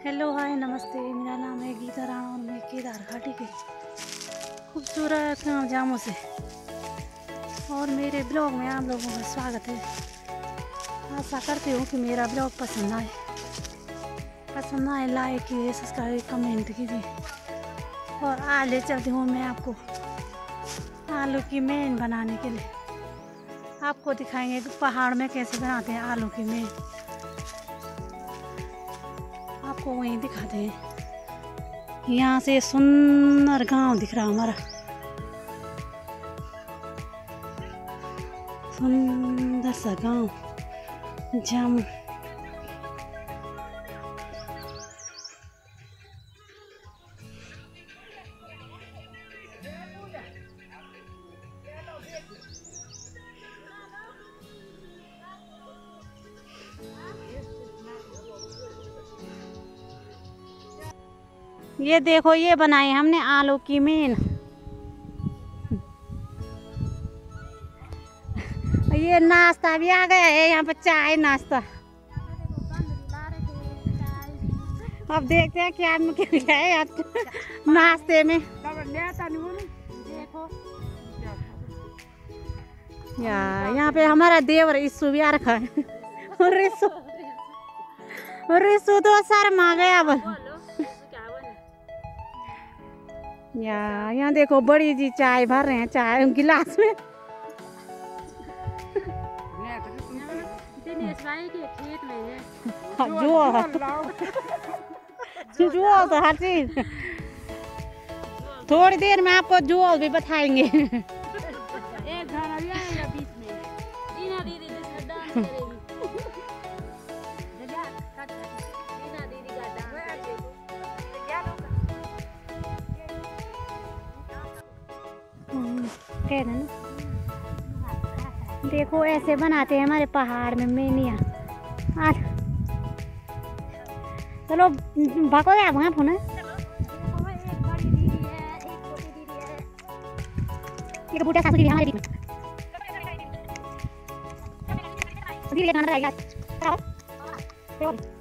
Hello hi नमस्ते, मेरा नाम है गीता राणा और मैं केदार घाटी के खूबसूरत जामों से और मेरे ब्लॉग में आप लोगों का स्वागत है। आशा करती हूँ कि मेरा ब्लॉग पसंद आए लाइक कीजिए, सब्सक्राइब कमेंट कीजिए। और आज ले चलती हूँ मैं आपको आलू की मेन बनाने के लिए। आपको दिखाएंगे कि पहाड़ में कैसे बनाते हैं आलू की मेन, आपको वहीं दिखाते हैं। यहाँ से सुंदर गांव दिख रहा हमारा, सुंदर सा गांव जाम। ये देखो, ये बनाई हमने आलू की मेन। ये नाश्ता भी आ गया है यहाँ पर, चाय नाश्ता। अब देखते हैं क्या है नाश्ते में। यहाँ पे हमारा देवर इस्सू भी आ रखा है। रिसु तो शर्मा गया अब। यहाँ देखो बड़ी जी चाय भर रहे हैं, चाय गिलास में। दिनेश भाई के खेत में है जो तो हर चीज। थोड़ी देर में आपको जो भी बताएंगे। एक घर बीच में कहना ना। देखो ऐसे बनाते हैं हमारे पहाड़ में मेनिया। चलो भागो यार वहाँ फोन है। ये बूटा सासू की हमारे बीच में दीदी खाना रहेगा।